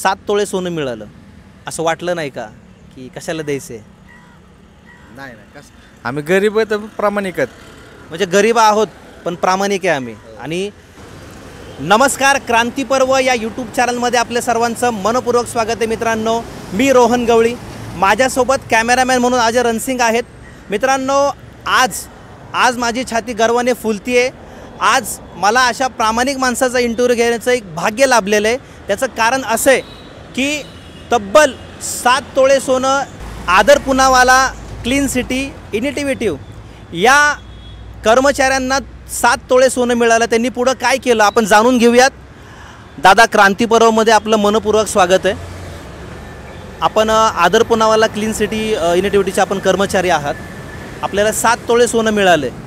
7 तोळे सोनं मिळालं, असं वाटलं नाही का की कशाला द्यायचं आहे? नाही नाही कसं आम्ही गरीब आहे तर प्रामाणिक आहेत. म्हणजे गरीब आहोत पण प्रामाणिक आहे आम्ही. आणि नमस्कार, क्रांतीपर्व या यूट्यूब चॅनलमध्ये आपल्या सर्वांचं मनपूर्वक स्वागत आहे मित्रांनो. मी रोहन गवळी, माझ्यासोबत कॅमेरामॅन म्हणून अजय रणसिंग आहेत. मित्रांनो, आज माझी छाती गर्वाने फुलती आहे. आज मला अशा प्रामाणिक माणसाचा इंटरव्ह्यू घेण्याचं एक भाग्य लाभलेलं आहे. त्याचं कारण असं आहे की तब्बल 7 तोळे सोनं आदर पुनावाला क्लीन सिटी इनिटिव्हेटिव्ह या कर्मचाऱ्यांना 7 तोळे सोनं मिळालं. त्यांनी पुढं काय केलं आपण जाणून घेऊयात. दादा, क्रांतीपर्वमध्ये आपलं मनपूर्वक स्वागत आहे. आपण आदर पुनावाला क्लीन सिटी इनिटिव्हिटीचे आपण कर्मचारी आहात. आपल्याला 7 तोळे सोनं मिळालं आहे.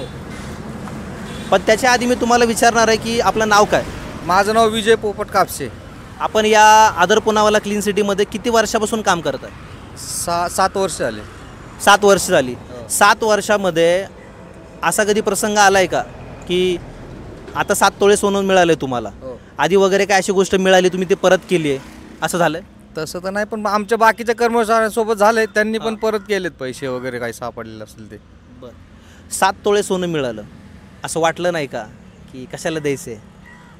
पण त्याच्या आधी मी तुम्हाला विचारणार आहे की आपलं नाव काय? माझं नाव विजय पोपट कापसे. आपण या आदर पुनावाला क्लीन सिटीमध्ये किती वर्षापासून काम करत आहे? 7 वर्ष झाले. 7 वर्ष झाली. 7 वर्षामध्ये असा कधी प्रसंग आला आहे का की आता 7 तोळे सोनं मिळालं आहे तुम्हाला, आधी वगैरे काय अशी गोष्ट मिळाली तुम्ही ते परत केली आहे, असं झालं? तसं तर नाही, पण आमच्या बाकीच्या कर्मचाऱ्यांसोबत झालंय, त्यांनी पण परत केलेत पैसे वगैरे काही सापडलेलं असेल ते. बरं, 7 तोळे सोनं मिळालं, असं वाटलं नाही का की कशाला द्यायचं आहे?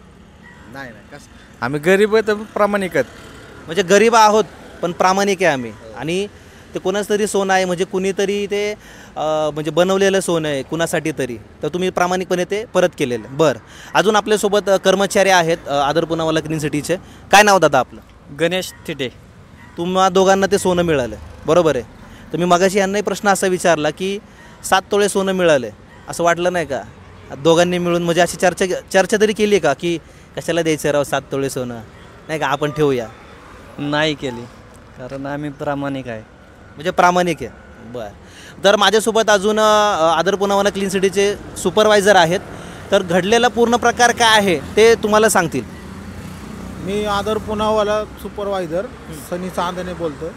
नाही नाही कसं आम्ही गरीब आहे तर प्रामाणिक आहेत. म्हणजे गरीब आहोत पण प्रामाणिक आहे आम्ही. आणि ते कोणाच तरी सोनं आहे, म्हणजे कुणीतरी ते म्हणजे बनवलेलं सोनं आहे कुणासाठी तरी, तर तुम्ही प्रामाणिकपणे ते परत केलेलं. बरं, अजून आपल्यासोबत कर्मचारी आहेत आदर पुनावाला क्लीन सिटीचे. काय नाव दादा आपलं? गणेश थिटे. तुम्हा दोघांना ते सोनं मिळालं, बरोबर आहे? तर मी मगाशी यांनाही प्रश्न असा विचारला की 7 तोळे सोनं मिळालं, असं वाटलं नाही का दोघांनी मिळून? म्हणजे अशी चर्चा तरी केली का की कशाला द्यायचं राव 7 तोळे सोनं, नाही का आपण ठेवूया? नाही केली, कारण आम्ही प्रामाणिक आहे. म्हणजे प्रामाणिक आहे. बरं, तर माझ्यासोबत अजून आदर पुनावाला क्लीन सिटीचे सुपरवायझर आहेत. तर घडलेला पूर्ण प्रकार काय आहे ते तुम्हाला सांगतील. मी आदर पुनावाला सुपरवायझर सनी चांदणे बोलतो.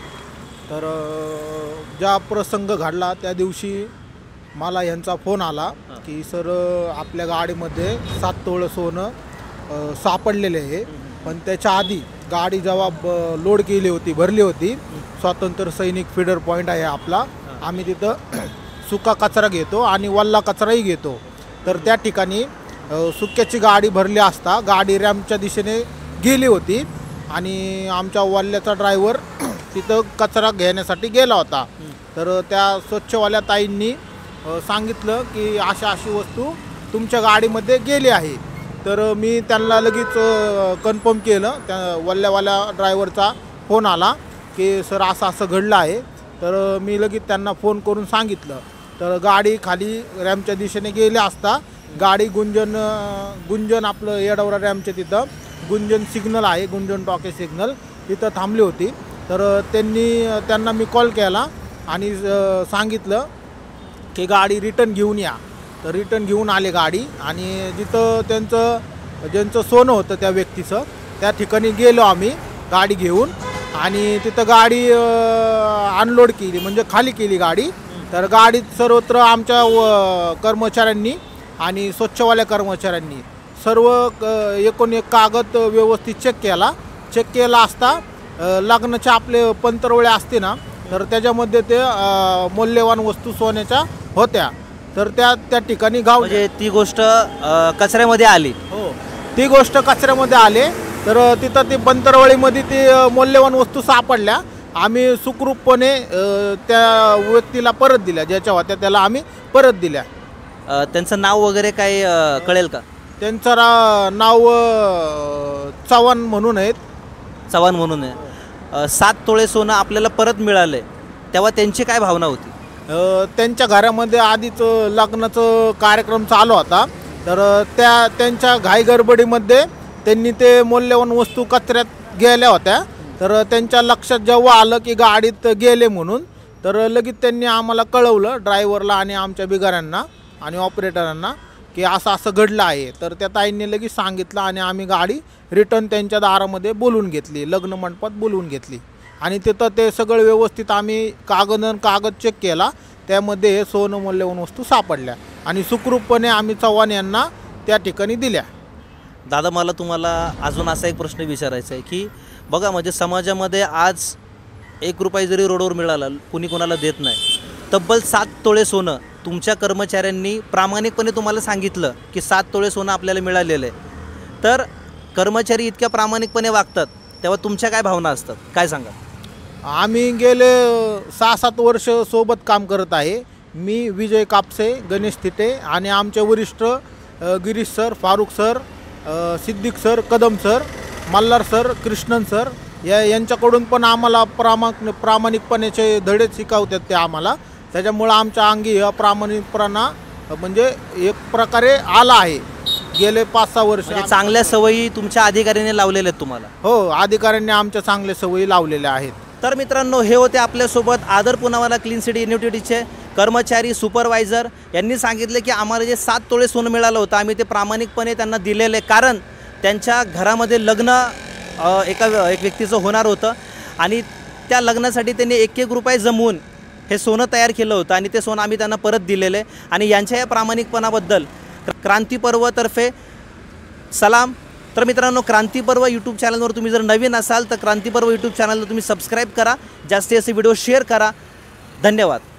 तर ज्या प्रसंग घडला त्या दिवशी मला यांचा फोन आला की सर आपल्या गाडीमध्ये 7 तोळे सोनं सापडलेले आहे. पण त्याच्या आधी गाडी जेव्हा लोड केली होती, भरली होती, स्वातंत्र्य सैनिक फीडर पॉईंट आहे आपला, आम्ही तिथं सुका कचरा घेतो आणि वल्ला कचराही घेतो. तर त्या ठिकाणी सुक्याची गाडी भरली असता गाडी रॅम्पच्या दिशेने गेली होती आणि आमच्या वल्ल्याचा ड्रायव्हर तिथं कचरा घेण्यासाठी गेला होता. तर त्या स्वच्छवाल्या ताईंनी सांगितलं की अशी वस्तू तुमच्या गाडीमध्ये गेली आहे. तर मी त्यांना लगेच कन्फर्म केलं. त्या वल्ल्यावाल्या ड्रायव्हरचा फोन आला की सर असं घडलं आहे. तर मी लगेच त्यांना फोन करून सांगितलं. तर गाडी खाली रॅम्पच्या दिशेने गेली असता गाडी गुंजन आपलं येडवरा रॅम्पच्या तिथं गुंजन सिग्नल आहे, गुंजन टॉके सिग्नल, तिथं थांबली होती. तर त्यांना मी कॉल केला आणि सांगितलं की गाडी रिटर्न घेऊन या. तर रिटर्न घेऊन आले गाडी आणि जिथं ज्यांचं सोनं होतं त्या व्यक्तीचं, त्या ठिकाणी गेलो आम्ही गाडी घेऊन आणि तिथं गाडी अनलोड केली, म्हणजे खाली केली गाडी. तर गाडीत सर्वत्र आमच्या कर्मचाऱ्यांनी आणि स्वच्छवाल्या कर्मचाऱ्यांनी सर्व एकूण एक कागद व्यवस्थित चेक केला असता लग्नाच्या आपले पंतरवळे असते ना, तर त्याच्यामध्ये ते मौल्यवान वस्तू सोन्याच्या होत्या. तर त्या ठिकाणी म्हणजे ती गोष्ट कचऱ्यामध्ये आली. हो, ती गोष्ट कचऱ्यामध्ये आले. तर तिथं ती पंतरवळीमध्ये ती मौल्यवान वस्तू सापडल्या. आम्ही सुखरूपपणे त्या व्यक्तीला परत दिल्या, ज्याच्या होत्या त्याला आम्ही परत दिल्या. त्यांचं नाव वगैरे काय कळेल का? त्यांचं नाव चव्हाण म्हणून आहेत. चव्हाण म्हणून आहे. 7 तोळे सोनं आपल्याला परत मिळालं आहे, तेव्हा त्यांची काय भावना होती? त्यांच्या घरामध्ये आधीच लग्नाचं कार्यक्रम चालू होता. तर त्यांच्या घाईगडबडीमध्ये त्यांनी ते मौल्यवान वस्तू कचऱ्यात गेल्या होत्या. तर त्यांच्या लक्षात जेव्हा आलं की गाडीत गेले म्हणून, तर लगेच त्यांनी आम्हाला कळवलं, ड्रायव्हरला आणि आमच्या बिगाऱ्यांना आणि ऑपरेटरांना, की असं घडलं आहे. तर त्या ताईंनी लगेच सांगितलं आणि आम्ही गाडी रिटर्न त्यांच्या दारामध्ये बोलवून घेतली, लग्न मंडपात बोलवून घेतली. आणि तिथं ते सगळं व्यवस्थित आम्ही कागद चेक केला. त्यामध्ये हे सोनं मौल्यवान वस्तू सापडल्या आणि सुखरूपपणे आम्ही चव्हाण यांना त्या ठिकाणी दिल्या. दादा मला तुम्हाला अजून असा एक प्रश्न विचारायचा आहे की बघा म्हणजे समाजामध्ये आज 1 रुपया जरी रोडवर मिळाला कुणी कोणाला देत नाही. तब्बल 7 तोळे सोनं तुमच्या कर्मचाऱ्यांनी प्रामाणिकपणे तुम्हाला सांगितलं की 7 तोळे सोनं आपल्याला मिळालेलं आहे. तर कर्मचारी इतक्या प्रामाणिकपणे वागतात तेव्हा तुमच्या काय भावना असतात, काय सांगा? आम्ही गेले 6-7 वर्ष सोबत काम करत आहे. मी, विजय कापसे, गणेश थिटे आणि आमचे वरिष्ठ Girish sir, Farukh sir, Siddique sir, Kadam sir, Malhar sir, Krishnan sir यांच्याकडून पण आम्हाला प्रामाणिकपणाचे धडे शिकवतात ते आम्हाला. त्याच्यामुळं आमच्या अंगी हा प्रामाणिकपणा म्हणजे एक प्रकारे आला आहे गेले 5-6 वर्ष. म्हणजे चांगल्या सवयी तुमच्या अधिकाऱ्यांनी लावलेल्या आहेत तुम्हाला? हो, अधिकाऱ्यांनी आमच्या चांगल्या सवयी लावलेल्या आहेत. तर मित्रांनो, हे होते आपल्यासोबत आदर पुनावाला क्लीन सिटी युनिव्हर्सिटीचे कर्मचारी सुपरवायझर. यांनी सांगितले की आम्हाला जे 7 तोळे सोनं मिळालं होतं आम्ही ते प्रामाणिकपणे त्यांना दिलेले, कारण त्यांच्या घरामध्ये लग्न एक व्यक्तीचं होणार होतं आणि त्या लग्नासाठी त्यांनी 1-1 रुपये जमवून हे सोनं तयार केलं होतं आणि ते सोनं आम्ही त्यांना परत दिलेले. आणि यांच्या या प्रामाणिकपणाबद्दल क्रांतीपर्वतर्फे सलाम. तर मित्रांनो, क्रांतीपर्व यूट्यूब चॅनलवर तुम्ही जर नवीन असाल तर क्रांतीपर्व यूट्यूब चॅनलला तुम्ही सबस्क्राईब करा, जास्तीत जास्त व्हिडिओ शेअर करा. धन्यवाद.